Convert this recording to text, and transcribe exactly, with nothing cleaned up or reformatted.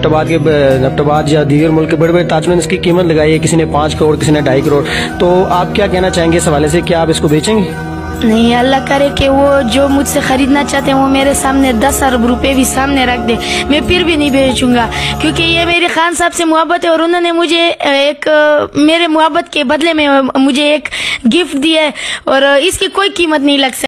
नफ्टाबाद के नफ्टाबाद या दीगर मुल्क के बड़े बड़े ताजमहल इसकी कीमत लगाई है, किसी ने पाँच करोड़ किसी ने ढाई करोड़। तो आप क्या कहना चाहेंगे इस हवाले से, क्या आप इसको बेचेंगे? नहीं, अल्लाह करे कि वो जो मुझसे खरीदना चाहते हैं वो मेरे सामने दस अरब रुपए भी सामने रख दे, मैं फिर भी नहीं बेचूंगा, क्योंकि ये मेरी खान साहब से मोहब्बत है और उन्होंने मुझे एक मेरे मोहब्बत के बदले में मुझे एक गिफ्ट दिया है और इसकी कोई कीमत नहीं लग सकती।